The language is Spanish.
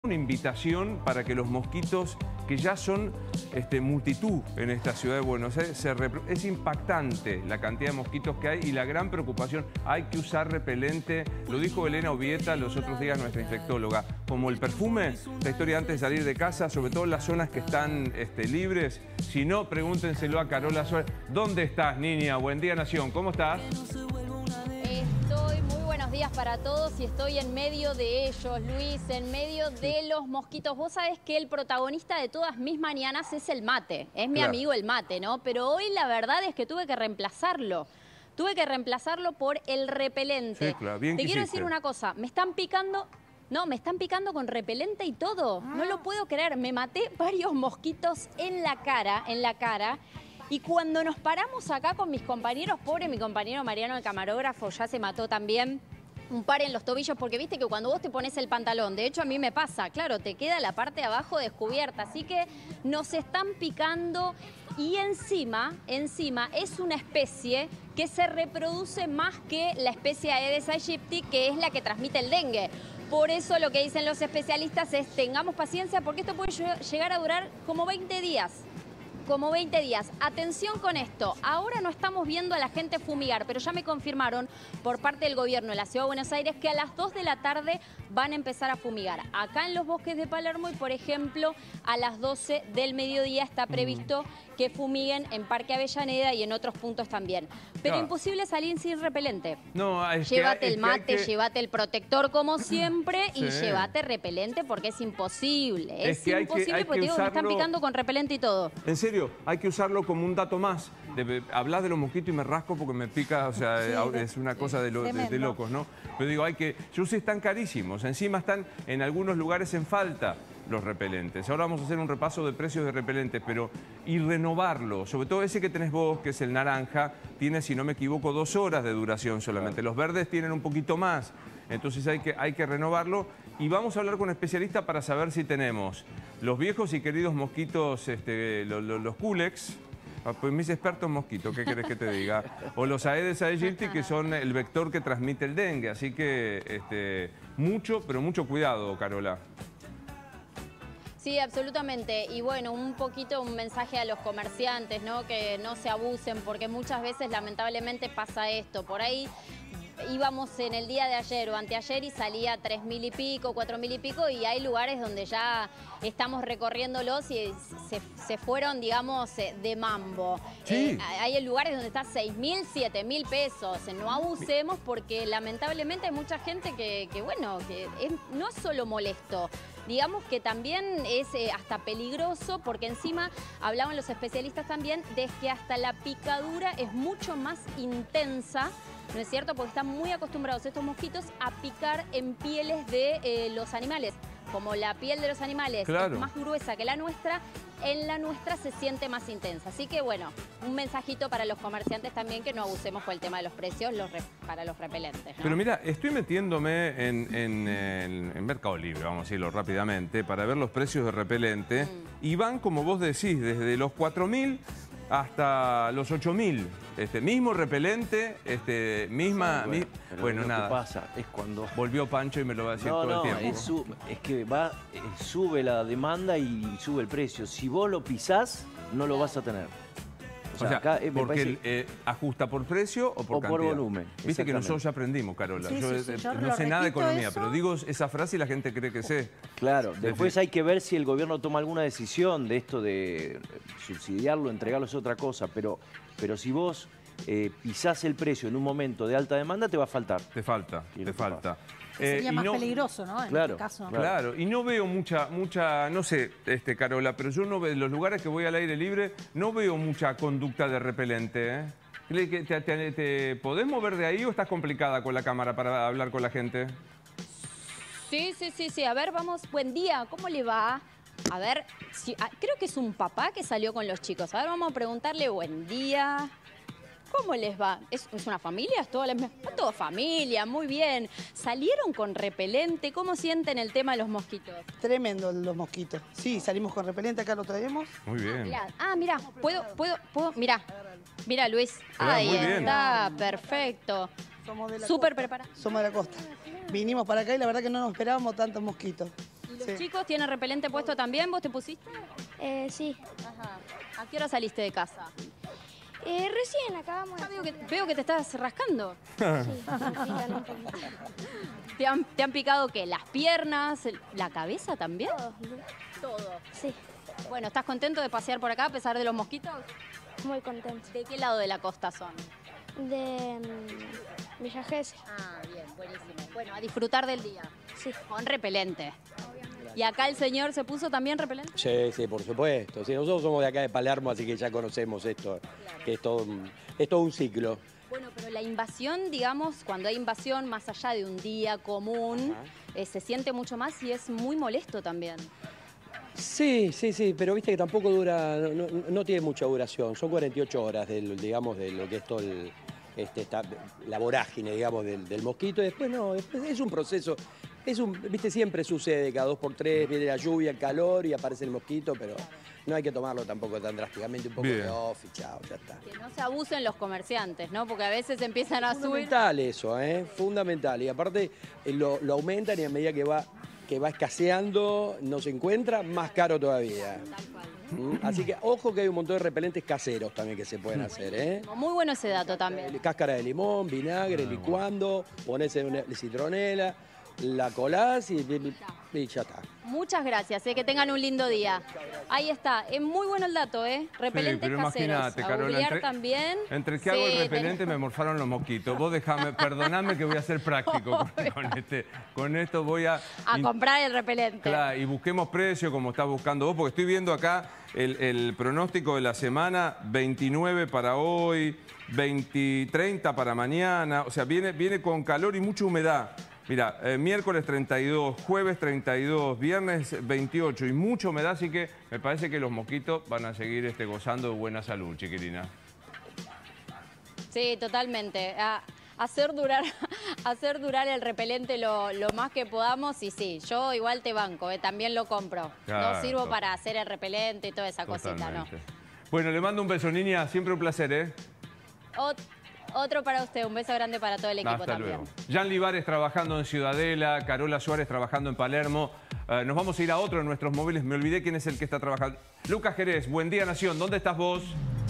Una invitación para que los mosquitos, que ya son multitud en esta ciudad de Buenos Aires, es impactante la cantidad de mosquitos que hay y la gran preocupación. Hay que usar repelente, lo dijo Elena Ovieta los otros días, nuestra infectóloga. Como el perfume, la historia antes de salir de casa, sobre todo en las zonas que están libres. Si no, pregúntenselo a Carola Suárez. ¿Dónde estás, niña? Buen día, Nación. ¿Cómo estás? Buenos días para todos y estoy en medio de ellos, Luis, en medio de los mosquitos. Vos sabés que el protagonista de todas mis mañanas es el mate, es mi amigo el mate, ¿no? Pero hoy la verdad es que tuve que reemplazarlo. Tuve que reemplazarlo por el repelente. Sí, claro, bien Te quiero quisiste. decir una cosa, me están picando... No, me están picando con repelente y todo. No lo puedo creer. Me maté varios mosquitos en la cara. Y cuando nos paramos acá con mis compañeros, pobre mi compañero Mariano, el camarógrafo, ya se mató también. Un par en los tobillos, porque viste que cuando vos te pones el pantalón, de hecho a mí me pasa, claro, te queda la parte de abajo descubierta, así que nos están picando y encima es una especie que se reproduce más que la especie Aedes aegypti, que es la que transmite el dengue. Por eso lo que dicen los especialistas es tengamos paciencia porque esto puede llegar a durar como 20 días. Como 20 días. Atención con esto. Ahora no estamos viendo a la gente fumigar, pero ya me confirmaron por parte del gobierno de la Ciudad de Buenos Aires que a las 2 de la tarde van a empezar a fumigar. Acá en los bosques de Palermo y, por ejemplo, a las 12 del mediodía está previsto que fumiguen en Parque Avellaneda y en otros puntos también. Pero imposible salir sin repelente. No, llévate el mate, llévate el protector como siempre y llévate repelente porque es imposible. Es imposible porque digo, me están picando con repelente y todo. En serio, hay que usarlo como un dato más. Hablas de los mosquitos y me rasco porque me pica, o sea, es una cosa de locos, ¿no? Pero digo, yo sé, están carísimos. Encima están en algunos lugares en falta los repelentes. Ahora vamos a hacer un repaso de precios de repelentes, y renovarlo. Sobre todo ese que tenés vos, que es el naranja, tiene, si no me equivoco, 2 horas de duración solamente. Los verdes tienen un poquito más. Entonces hay que renovarlo. Y vamos a hablar con un especialista para saber si tenemos los viejos y queridos mosquitos, los Culex. Pues mis expertos en mosquitos, ¿qué querés que te diga? O los Aedes aegypti, que son el vector que transmite el dengue. Así que mucho, pero mucho cuidado, Carola. Sí, absolutamente. Y bueno, un poquito un mensaje a los comerciantes, ¿no? Que no se abusen, porque muchas veces lamentablemente pasa esto. Por ahí íbamos en el día de ayer o anteayer y salía 3.000 y pico, 4.000 y pico, y hay lugares donde ya estamos recorriéndolos y se fueron, digamos, de mambo. Sí. Hay lugares donde está 6.000, 7.000 pesos. No abusemos porque lamentablemente hay mucha gente que no es solo molesto. Digamos que también es hasta peligroso porque encima hablaban los especialistas también de que hasta la picadura es mucho más intensa, ¿no es cierto? Porque están muy acostumbrados estos mosquitos a picar en pieles de los animales. Como la piel de los animales es más gruesa que la nuestra, en la nuestra se siente más intensa. Así que bueno, un mensajito para los comerciantes también que no abusemos por el tema de los precios para los repelentes, ¿no? Pero mira, estoy metiéndome en Mercado Libre, vamos a decirlo rápidamente, para ver los precios de repelente. Y van, como vos decís, desde los 4.000 hasta los 8.000. Mismo repelente, bueno, nada. Lo que pasa es cuando... Volvió Pancho y me lo va a decir todo el tiempo. Es que sube la demanda y sube el precio. Si vos lo pisás, no lo vas a tener. O sea, acá, porque ajusta por precio o por cantidad. Por volumen. Viste que nosotros ya aprendimos, Carola. Yo no sé nada de economía, pero digo esa frase y la gente cree que sé. Claro, después hay que ver si el gobierno toma alguna decisión de esto de subsidiarlo, entregarlo es otra cosa, pero si vos pisás el precio en un momento de alta demanda, te va a faltar. Te falta. Sería más peligroso, ¿no? En este caso. Claro, y no veo mucha, no sé, Carola, pero yo no veo, en los lugares que voy al aire libre, no veo mucha conducta de repelente, ¿eh? ¿Te podés mover de ahí o estás complicada con la cámara para hablar con la gente? Sí. A ver, vamos. Buen día, ¿cómo le va? A ver, creo que es un papá que salió con los chicos. A ver, vamos a preguntarle buen día. ¿Cómo les va? ¿Es una familia? ¿Es toda familia? Muy bien. ¿Salieron con repelente? ¿Cómo sienten el tema de los mosquitos? Tremendo los mosquitos. Sí, salimos con repelente, acá lo traemos. Muy bien. Mira, ¿puedo? Mira, Luis. Ahí está, perfecto. Somos de la Súper costa. preparados. Somos de la costa. Vinimos para acá y la verdad que no nos esperábamos tantos mosquitos. los Sí. chicos tienen repelente puesto también? ¿Vos te pusiste? Sí. Ajá. ¿A qué hora saliste de casa? Recién acabamos de... Veo que te estás rascando. Sí, me pican un poquito. ¿Te han picado qué? ¿Las piernas? ¿La cabeza también? Todo. Sí, Bueno, ¿estás contento de pasear por acá a pesar de los mosquitos? muy contento. ¿De qué lado de la costa son? De Villa Gesell. Ah, bien, buenísimo. Bueno, a disfrutar del día. Sí. Con repelente. ¿Y acá el señor se puso también repelente? Sí, sí, por supuesto. Sí, nosotros somos de acá de Palermo, así que ya conocemos esto, que es todo un ciclo. Bueno, pero la invasión, digamos, cuando hay invasión más allá de un día común, se siente mucho más y es muy molesto también. Sí, sí, sí, pero viste que tampoco dura, no tiene mucha duración. Son 48 horas, digamos, de lo que es todo la vorágine, digamos, del mosquito. Y después no, después es un proceso. Viste, siempre sucede, cada 2 por 3 viene la lluvia, el calor y aparece el mosquito, pero no hay que tomarlo tampoco tan drásticamente, un poco Bien. de off y chao, ya está. Que no se abusen los comerciantes, ¿no? Porque a veces empiezan a subir. Fundamental eso, fundamental. Y aparte lo aumentan y a medida que va escaseando, no se encuentra, más caro todavía. Así que ojo que hay un montón de repelentes caseros también que se pueden hacer, ¿eh? Muy bueno ese dato también. Cáscara de limón, vinagre, licuando, ponés en una citronela, la colás y ya está. Muchas gracias, que tengan un lindo día. Ahí está, es muy bueno el dato, repelentes pero caseros. imagínate, Carola, Auxiliar también. Entre que hago el Sí, repelente me morfaron los mosquitos. Vos perdoname que voy a ser práctico con esto voy a comprar el repelente. Claro, y busquemos precio como estás buscando vos, porque estoy viendo acá el pronóstico de la semana, 29 para hoy, 30 para mañana, o sea, viene con calor y mucha humedad. Mira, miércoles 32, jueves 32, viernes 28 y mucha humedad, así que me parece que los mosquitos van a seguir gozando de buena salud, chiquilina. Sí, totalmente. Hacer durar el repelente lo más que podamos y sí, yo igual te banco, también lo compro. Claro, no sirvo para hacer el repelente y toda esa cosita, ¿no? Totalmente. Bueno, le mando un beso, niña, siempre un placer, ¿eh? Otro para usted, un beso grande para todo el equipo Hasta también. luego. Jan Livares trabajando en Ciudadela, Carola Suárez trabajando en Palermo. Nos vamos a ir a otro de nuestros móviles. Me olvidé quién es el que está trabajando. Lucas Jerez, Buen Día Nación. ¿Dónde estás vos?